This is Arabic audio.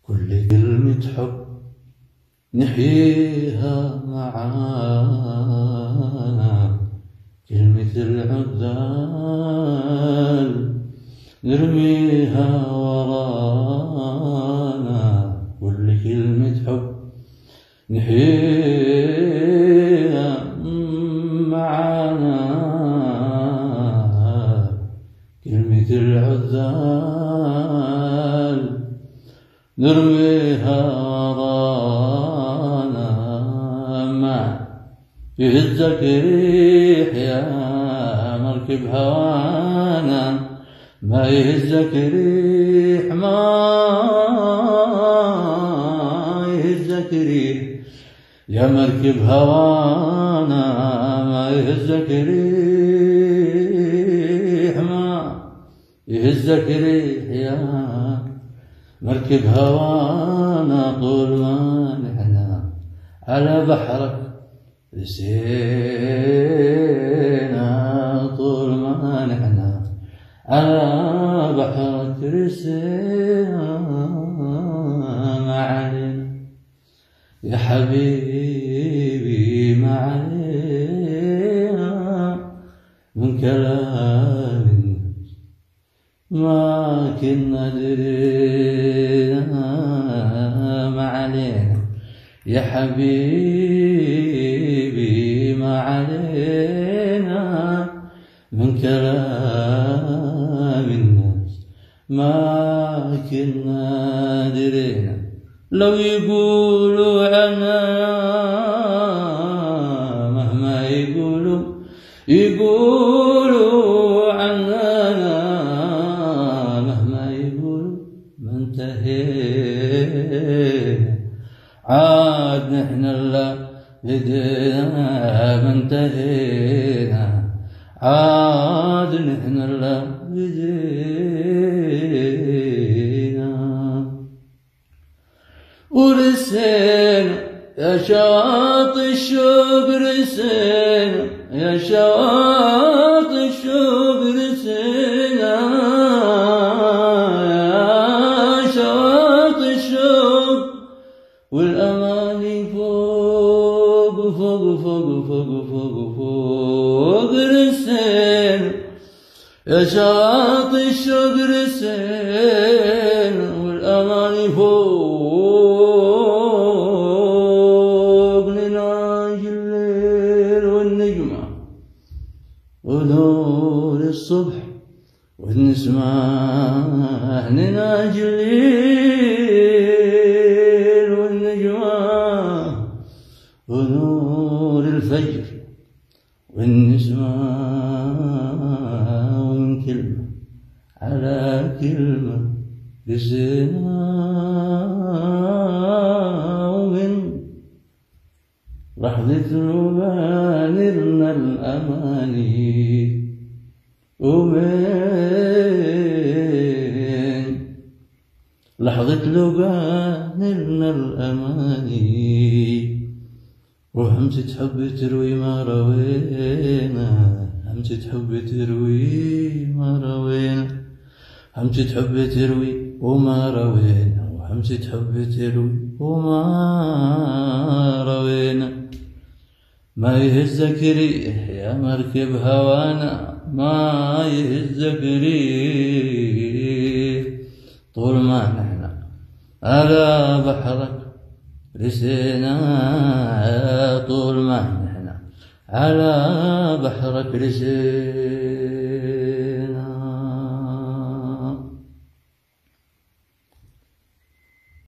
كل كلمة حب نحييها معانا، كلمة العذال نرميها ورانا. كل كلمة حب نحييها معانا، كلمة العذال نرميها ورانا. ما يهزك ريح يا مركب هوانا، ما يهزك ريح، ما يهزك ريح يا مركب هوانا، ما يهزك ريح، ما يهزك ريح يا مركب هوانا. طول ما نحنا على بحرك رسينا، طول ما نحنا على بحرك رسينا. ما علينا يا حبيبي، ما علينا من كلام ما كنا درينا. ما علينا يا حبيبي، ما علينا من كلام الناس ما كنا درينا. لو يقولوا عنا مهما يقولوا عننا، مهما يقولوا ما انتهينا. عاد نحن لا بدينا ما انتهينا، عاد نحن لا بدينا. ورسينا يا شواطئ الشوق، رسينا يا شواطئ الشوق، رسينا يا شواطئ الشوق. والأماني فوق فوق فوق فوق فوق فوق، رسينا يا شواطئ الشوق، رسينا والأماني فوق. نناجي الليل والنجمة ونور الصبح والنسمة، نناجي الليل والنجمة ونور الفجر والنسمة. ومن كلمة على كلمة رسينا، ومن لحظة نبالغنا الأماني، ومن لحظة نبالغنا الأماني. وهمسة حب تروي ما روينا، همسة حب تروي ما روينا، همسة حب تروي وما روينا، وهمسة حب تروي وما روينا. ما يهزك ريح يا مركب هوانا، ما يهزك ريح طول ما نحنا على بحرك رسينا، طول ما نحنا على بحرك رسينا.